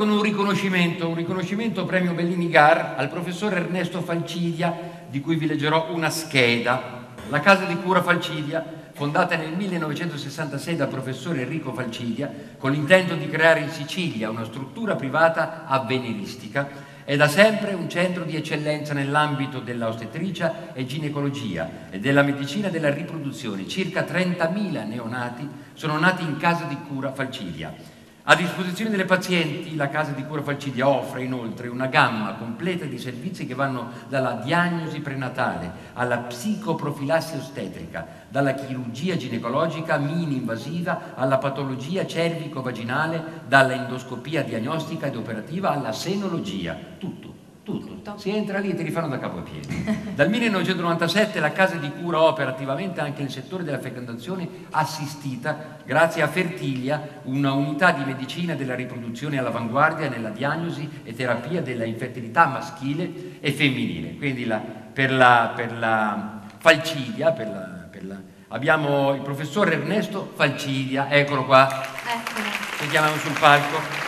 con un riconoscimento premio Bellini-Gar al professor Ernesto Falcidia, di cui vi leggerò una scheda. La casa di cura Falcidia, fondata nel 1966 dal professor Enrico Falcidia, con l'intento di creare in Sicilia una struttura privata avveniristica, è da sempre un centro di eccellenza nell'ambito dell'ostetricia e ginecologia e della medicina della riproduzione. Circa 30.000 neonati sono nati in casa di cura Falcidia. A disposizione delle pazienti, la casa di cura Falcidia offre inoltre una gamma completa di servizi che vanno dalla diagnosi prenatale alla psicoprofilassi ostetrica, dalla chirurgia ginecologica mini-invasiva alla patologia cervico-vaginale, dalla endoscopia diagnostica ed operativa alla senologia, tutto. Si entra lì e ti rifanno da capo a piedi. Dal 1997 la casa di cura opera attivamente anche nel settore della fecondazione assistita grazie a Fertilia, una unità di medicina della riproduzione all'avanguardia nella diagnosi e terapia della infertilità maschile e femminile. Quindi per la Falcidia, abbiamo il professor Ernesto Falcidia, eccolo qua, lo chiamiamo sul palco.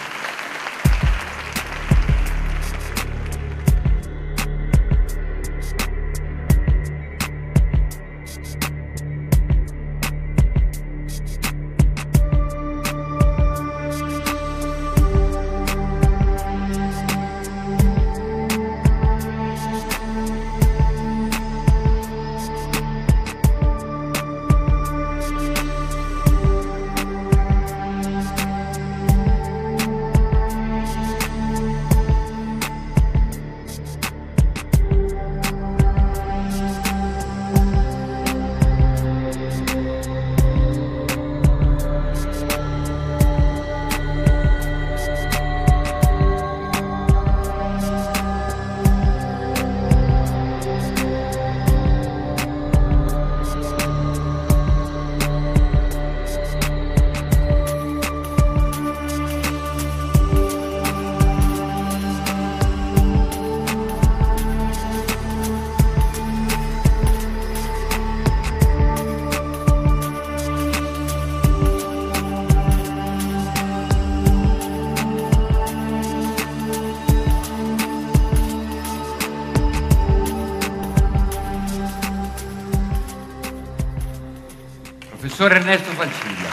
Professor Ernesto Falcidia,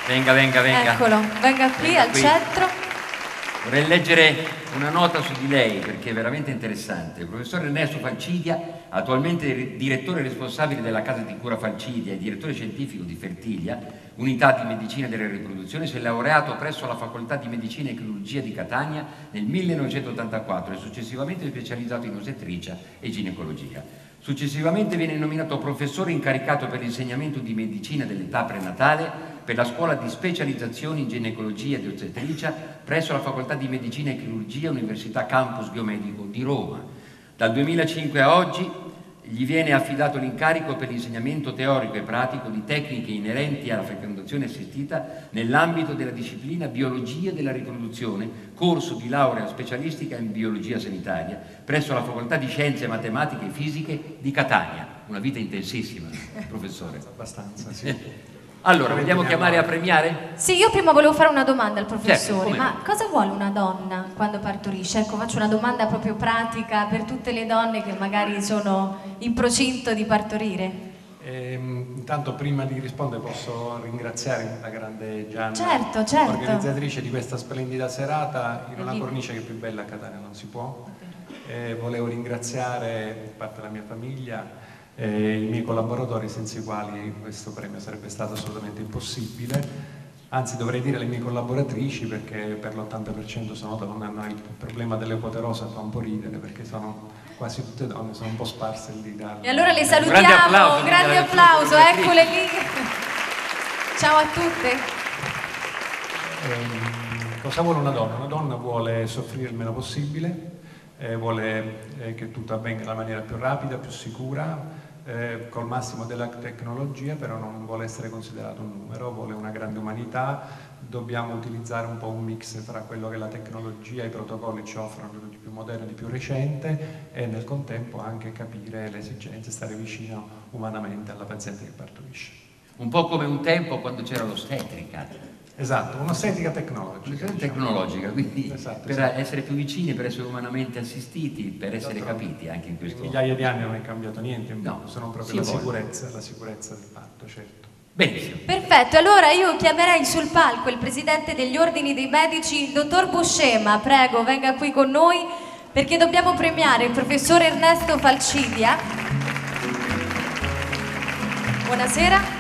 venga. Eccolo, venga qui al centro. Vorrei leggere una nota su di lei perché è veramente interessante. Il professor Ernesto Falcidia, attualmente direttore responsabile della casa di cura Falcidia e direttore scientifico di Fertilia, unità di medicina della riproduzione, si è laureato presso la facoltà di medicina e chirurgia di Catania nel 1984 e successivamente specializzato in ostetricia e ginecologia. Successivamente viene nominato professore incaricato per l'insegnamento di medicina dell'età prenatale per la scuola di specializzazione in ginecologia ed ostetricia presso la facoltà di medicina e chirurgia Università Campus Biomedico di Roma. Dal 2005 a oggi gli viene affidato l'incarico per l'insegnamento teorico e pratico di tecniche inerenti alla fecondazione assistita nell'ambito della disciplina Biologia della riproduzione, corso di laurea specialistica in biologia sanitaria presso la Facoltà di Scienze Matematiche e Fisiche di Catania. Una vita intensissima, professore. Abbastanza, sì. Allora, vogliamo chiamare a premiare? Sì, io prima volevo fare una domanda al professore. Certo, ma cosa vuole una donna quando partorisce? Ecco, faccio una domanda proprio pratica per tutte le donne che magari sono in procinto di partorire. Intanto prima di rispondere posso ringraziare la grande Gianna, certo. organizzatrice di questa splendida serata in una cornice che più bella a Catania non si può. Volevo ringraziare da parte della mia famiglia i miei collaboratori senza i quali questo premio sarebbe stato assolutamente impossibile, anzi dovrei dire le mie collaboratrici perché per l'80% sono donne, hanno il problema delle quote rosa, fa un po' ridere perché sono quasi tutte donne, sono un po' sparse lì. E allora le salutiamo, grande applauso, eccole lì. Ciao a tutte. Cosa vuole una donna? Una donna vuole soffrire il meno possibile, vuole che tutto avvenga nella maniera più rapida, più sicura, col massimo della tecnologia, però non vuole essere considerato un numero, vuole una grande umanità. Dobbiamo utilizzare un po' un mix tra quello che la tecnologia e i protocolli ci offrono di più moderno, di più recente, e nel contempo anche capire le esigenze, stare vicino umanamente alla paziente che partorisce. Un po' come un tempo quando c'era l'ostetrica. Esatto, un'ostetrica tecnologica. Un'ostetrica tecnologica, quindi esatto, per essere più vicini, per essere umanamente assistiti, per essere capiti anche in questo. Migliaia di anni non è cambiato niente, no, sono proprio la sicurezza del fatto, certo. Benissimo. Perfetto, allora io chiamerei sul palco il presidente degli ordini dei medici, il dottor Buscema, prego, venga qui con noi perché dobbiamo premiare il professor Ernesto Falcidia. Buonasera.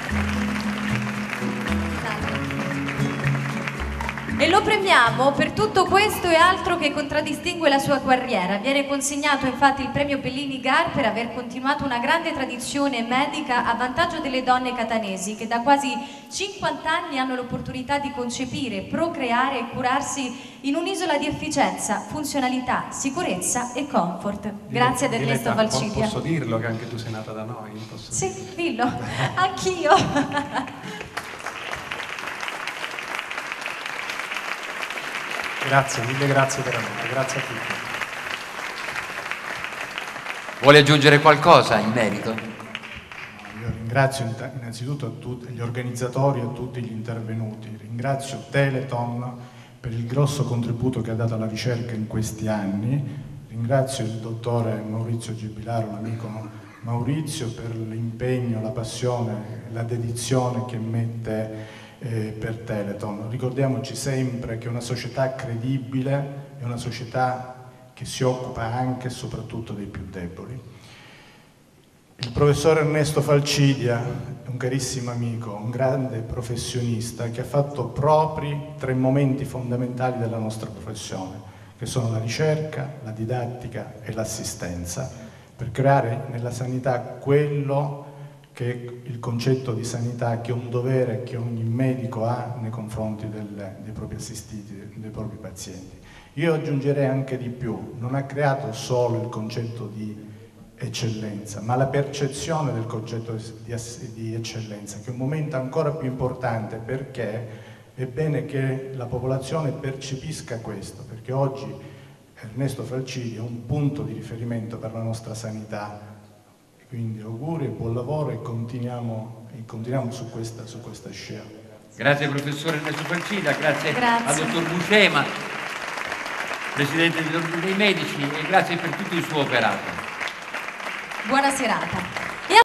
E lo premiamo per tutto questo e altro che contraddistingue la sua carriera. Viene consegnato infatti il premio Bellini-Gar per aver continuato una grande tradizione medica a vantaggio delle donne catanesi che da quasi 50 anni hanno l'opportunità di concepire, procreare e curarsi in un'isola di efficienza, funzionalità, sicurezza e comfort. Grazie ad Ernesto Falcidia. Posso dirlo che anche tu sei nata da noi? Sì, dillo, anch'io. Grazie, mille grazie veramente, grazie a tutti. Vuole aggiungere qualcosa in merito? Io ringrazio innanzitutto a tutti gli organizzatori e a tutti gli intervenuti, ringrazio Telethon per il grosso contributo che ha dato alla ricerca in questi anni, ringrazio il dottore Maurizio Gibilaro, l'amico Maurizio, per l'impegno, la passione, la dedizione che mette per Telethon. Ricordiamoci sempre che una società credibile è una società che si occupa anche e soprattutto dei più deboli. Il professor Ernesto Falcidia è un carissimo amico, un grande professionista che ha fatto propri 3 momenti fondamentali della nostra professione, che sono la ricerca, la didattica e l'assistenza, per creare nella sanità quello che è il concetto di sanità, che è un dovere che ogni medico ha nei confronti dei propri assistiti, dei propri pazienti. Io aggiungerei anche di più, non ha creato solo il concetto di eccellenza, ma la percezione del concetto di eccellenza, che è un momento ancora più importante, perché è bene che la popolazione percepisca questo, perché oggi Ernesto Falcidia è un punto di riferimento per la nostra sanità. Quindi auguri e buon lavoro e continuiamo su questa scia. Grazie professore Ernesto Falcidia, grazie al dottor Buscema, presidente dell'Ordine dei Medici, e grazie per tutto il suo operato. Buona serata.